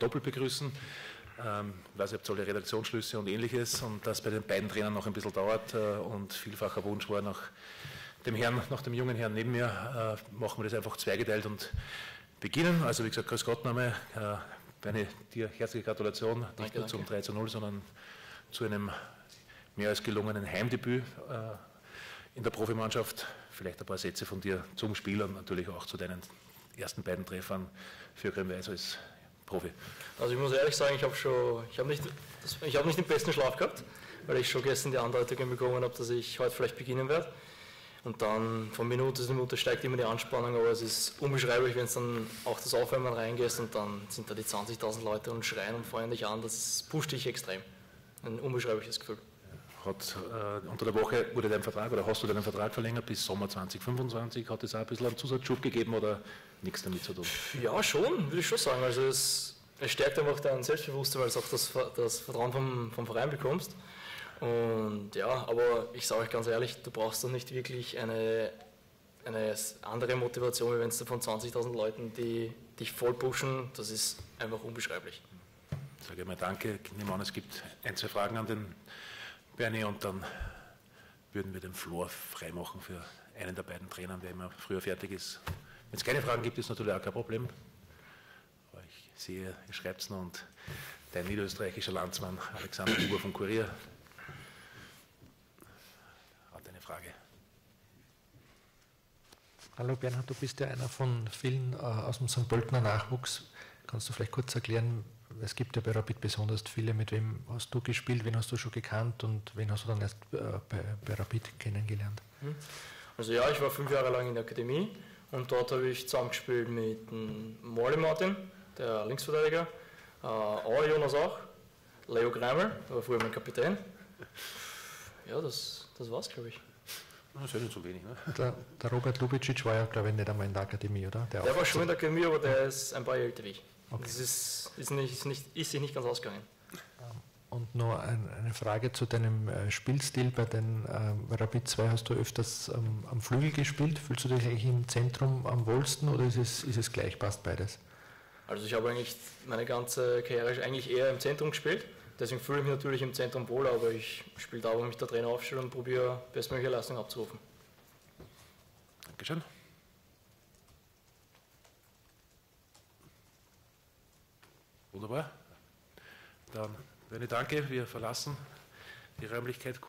doppelt begrüßen. Ich weiß, ihr habt alle Redaktionsschlüsse und Ähnliches und das bei den beiden Trainern noch ein bisschen dauert und vielfacher Wunsch war nach dem jungen Herrn neben mir, machen wir das einfach zweigeteilt und beginnen. Also wie gesagt, grüß Gott, Name, dir herzliche Gratulation, nicht nur zum 3:0, sondern zu einem mehr als gelungenen Heimdebüt in der Profimannschaft. Vielleicht ein paar Sätze von dir zum Spiel und natürlich auch zu deinen ersten beiden Treffern für Grün-Weiß als Profi. Also ich muss ehrlich sagen, ich habe nicht den besten Schlaf gehabt, weil ich schon gestern die Andeutung bekommen habe, dass ich heute vielleicht beginnen werde. Und dann von Minute zu Minute steigt immer die Anspannung, aber es ist unbeschreiblich, wenn es dann auch das Aufwärmen reingehst und dann sind da die 20.000 Leute und schreien und feuern dich an, das pusht dich extrem. Ein unbeschreibliches Gefühl. Unter der Woche wurde dein Vertrag oder hast du deinen Vertrag verlängert bis Sommer 2025? Hat es auch ein bisschen einen Zusatzschub gegeben oder nichts damit zu tun? Ja, schon, würde ich schon sagen. Also es stärkt einfach dein Selbstbewusstsein, weil du auch das Vertrauen vom Verein bekommst. Und ja, aber ich sage euch ganz ehrlich, du brauchst doch nicht wirklich eine andere Motivation, wenn du von 20.000 Leuten, die dich voll pushen, das ist einfach unbeschreiblich. Sage ich mal danke. Ich nehme an, es gibt ein, zwei Fragen an den Bernie und dann würden wir den Floor freimachen für einen der beiden Trainer, der immer früher fertig ist. Wenn es keine Fragen gibt, ist natürlich auch kein Problem. Aber ich sehe, ihr schreibt es noch und dein niederösterreichischer Landsmann Alexander Huber vom Kurier hat eine Frage. Hallo Bernhard, du bist ja einer von vielen aus dem St. Pöltener Nachwuchs. Kannst du vielleicht kurz erklären, es gibt ja bei Rapid besonders viele, mit wem hast du gespielt, wen hast du schon gekannt und wen hast du dann erst bei Rapid kennengelernt? Also ja, ich war 5 Jahre lang in der Akademie und dort habe ich zusammengespielt mit Morley Martin, der Linksverteidiger, Jonas auch, Leo Greimer, der war früher mein Kapitän. Ja, das war's, glaube ich. Das ist ja nicht so wenig, ne? Der Robert Lubicic war ja, glaube ich, nicht einmal in der Akademie, oder? Der war schon in der Akademie, aber der ist ein paar Jahre älter wie ich. Okay. Das ist sich nicht ganz ausgegangen. Und noch eine Frage zu deinem Spielstil. Bei den Rapid 2 hast du öfters am Flügel gespielt. Fühlst du dich eigentlich im Zentrum am wohlsten oder ist es gleich, passt beides? Also ich habe eigentlich meine ganze Karriere eigentlich eher im Zentrum gespielt. Deswegen fühle ich mich natürlich im Zentrum wohl, aber ich spiele da, wo mich der Trainer aufstellt und probiere bestmögliche Leistung abzurufen. Dankeschön. Wunderbar. Dann, Danke, wir verlassen die Räumlichkeit.